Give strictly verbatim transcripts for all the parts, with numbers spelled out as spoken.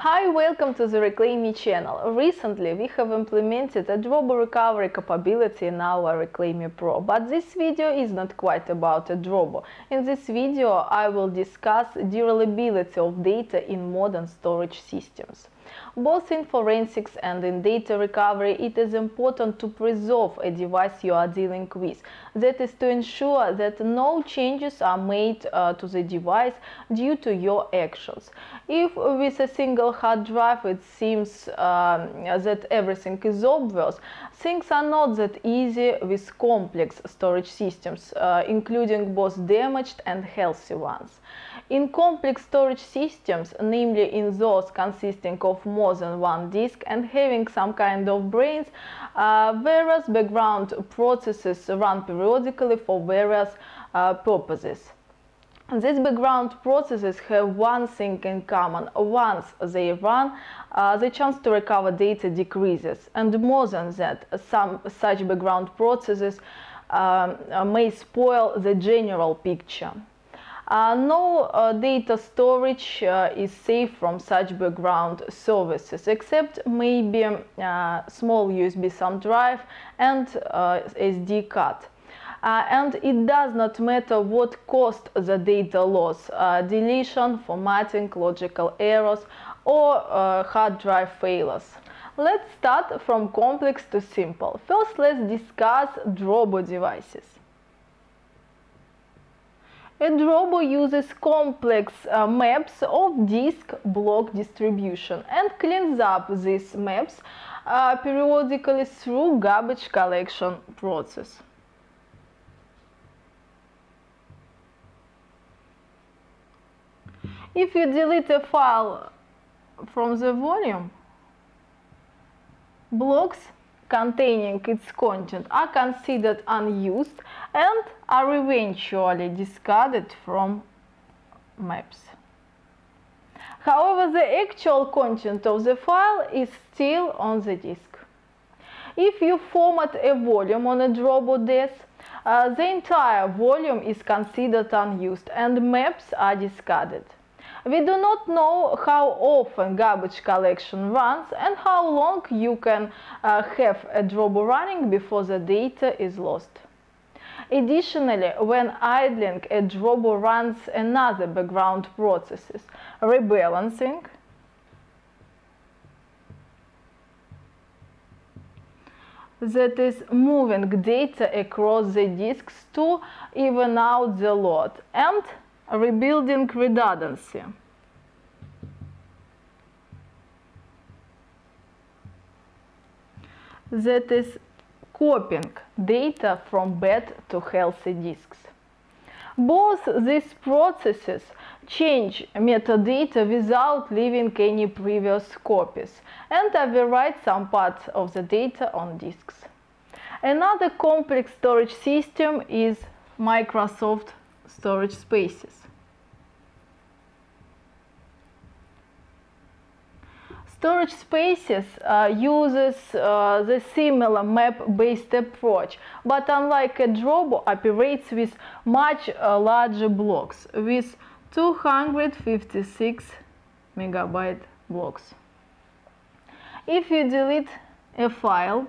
Hi, welcome to the Reclaim Me channel. Recently we have implemented a Drobo recovery capability in our Reclaim Me Pro, but this video is not quite about a Drobo. In this video I will discuss durability of data in modern storage systems. Both in forensics and in data recovery, it is important to preserve a device you are dealing with. That is to ensure that no changes are made uh, to the device due to your actions. If with a single hard drive it seems uh, that everything is obvious, things are not that easy with complex storage systems, uh, including both damaged and healthy ones. In complex storage systems, namely in those consisting of more than one disk and having some kind of brains, uh, various background processes run periodically for various uh, purposes. These background processes have one thing in common: once they run, uh, the chance to recover data decreases, and more than that, some such background processes um, may spoil the general picture. Uh, no uh, data storage uh, is safe from such background services, except maybe uh, small U S B thumb drive and uh, S D card. Uh, and it does not matter what caused the data loss: uh, deletion, formatting, logical errors, or uh, hard drive failures. Let's start from complex to simple. First, let's discuss Drobo devices. A Drobo uses complex uh, maps of disk block distribution and cleans up these maps uh, periodically through garbage collection process. If you delete a file from the volume, blocks containing its content are considered unused and are eventually discarded from maps. However, the actual content of the file is still on the disk. If you format a volume on a Drobo disk, uh, the entire volume is considered unused and maps are discarded. We do not know how often garbage collection runs and how long you can uh, have a Drobo running before the data is lost. Additionally, when idling, a Drobo runs another background processes: rebalancing, that is moving data across the disks to even out the load, and rebuilding redundancy. That is copying data from bad to healthy disks. Both these processes change metadata without leaving any previous copies and overwrite some parts of the data on disks. Another complex storage system is Microsoft storage spaces. Storage spaces uh, uses uh, the similar map-based approach, but unlike a Drobo, operates with much uh, larger blocks, with two hundred fifty-six megabyte blocks. If you delete a file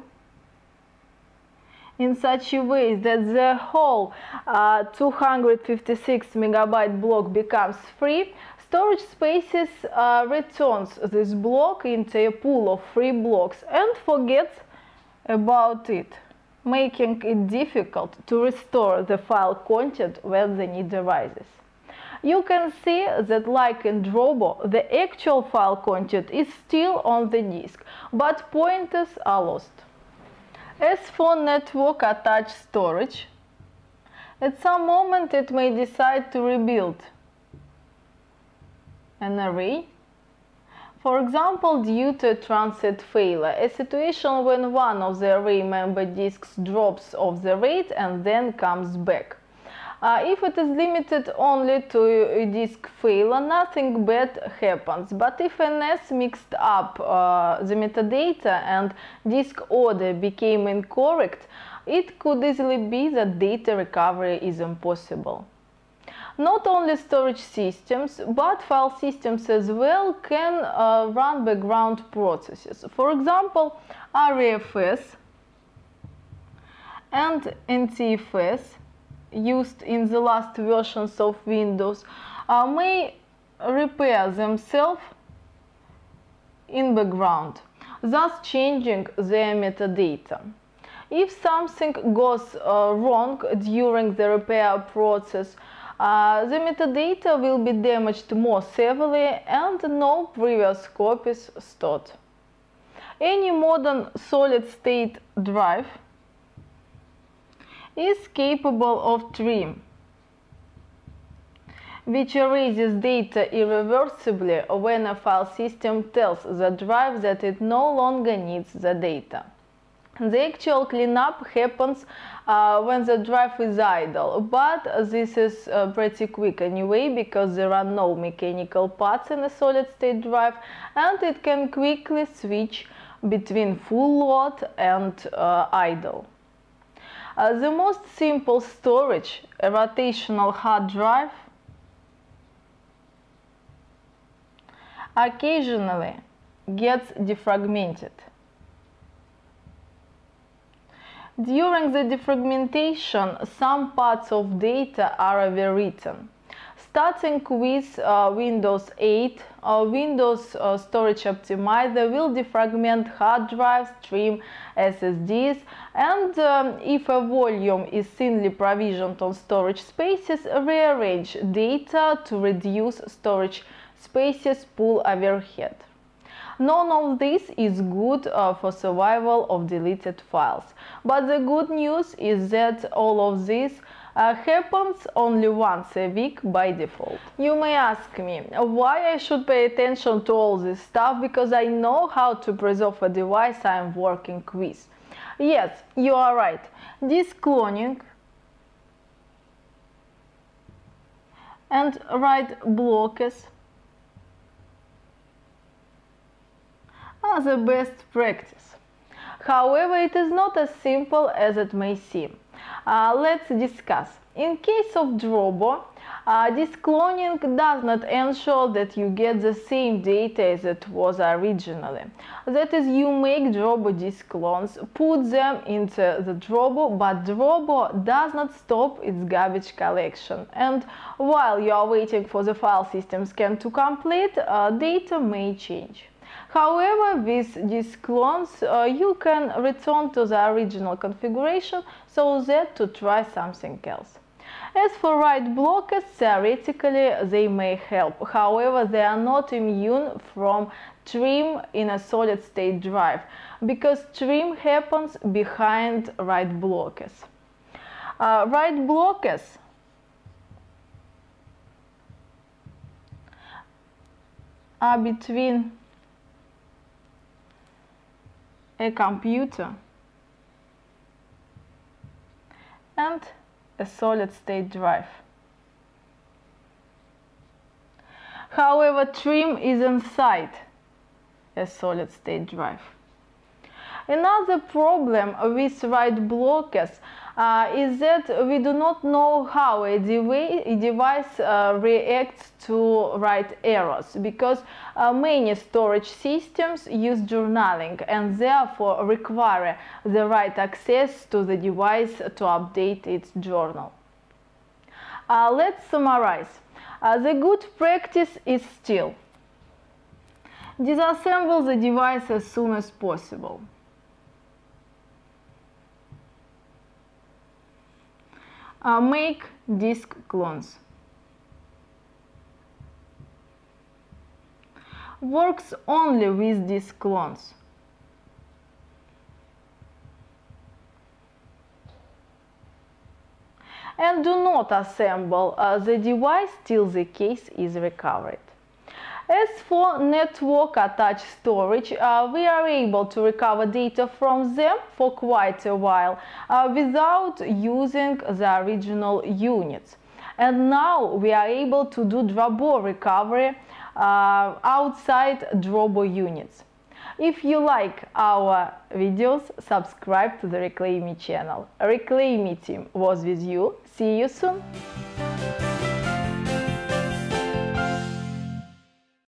in such a way that the whole uh, two hundred fifty-six megabyte block becomes free, storage spaces uh, returns this block into a pool of free blocks and forgets about it, making it difficult to restore the file content when the need arises. You can see that, like in Drobo, the actual file content is still on the disk, but pointers are lost. As for network attached storage, at some moment it may decide to rebuild an array, for example due to a transit failure, a situation when one of the array member disks drops off the RAID and then comes back. Uh, if it is limited only to a disk failure, nothing bad happens, but if a NAS mixed up uh, the metadata and disk order became incorrect, it could easily be that data recovery is impossible. Not only storage systems, but file systems as well can uh, run background processes. For example, R E F S and N T F S, used in the last versions of Windows, uh, may repair themselves in background, thus changing their metadata. If something goes uh, wrong during the repair process, uh, the metadata will be damaged more severely and no previous copies stored. Any modern solid-state drive is capable of trim, which erases data irreversibly when a file system tells the drive that it no longer needs the data. The actual cleanup happens uh, when the drive is idle, but this is uh, pretty quick anyway, because there are no mechanical parts in a solid-state drive, and it can quickly switch between full load and uh, idle. Uh, the most simple storage, a rotational hard drive, occasionally gets defragmented. During the defragmentation, some parts of data are overwritten. Starting with uh, Windows eight, uh, Windows uh, Storage Optimizer will defragment hard drives, trim S S Ds, and um, if a volume is thinly provisioned on storage spaces, rearrange data to reduce storage spaces pool overhead. None of this is good uh, for survival of deleted files, but the good news is that all of this uh, happens only once a week by default. You may ask me why I should pay attention to all this stuff, because I know how to preserve a device I am working with. Yes, you are right. Disk cloning and write blockers are the best practice. However, it is not as simple as it may seem. Uh, let's discuss. In case of Drobo, uh, disk cloning does not ensure that you get the same data as it was originally. That is, you make Drobo disk clones, put them into the Drobo, but Drobo does not stop its garbage collection. And while you are waiting for the file system scan to complete, uh, data may change. However, with these clones, uh, you can return to the original configuration so that to try something else. As for write blockers, theoretically they may help. However, they are not immune from trim in a solid-state drive, because trim happens behind write blockers. Uh, write blockers are between a computer and a solid-state drive. However, trim is inside a solid-state drive. Another problem with write blockers uh, is that we do not know how a, dev a device uh, reacts to write errors, because uh, many storage systems use journaling and therefore require the right access to the device to update its journal. Uh, let's summarize. Uh, the good practice is still disassemble the device as soon as possible. Uh, make disk clones. Works only with disk clones. And do not assemble uh, the device till the case is recovered. As for network attached storage, uh, we are able to recover data from them for quite a while uh, without using the original units. And now we are able to do Drobo recovery uh, outside Drobo units. If you like our videos, subscribe to the Reclaim Me channel. Reclaim Me team was with you. See you soon!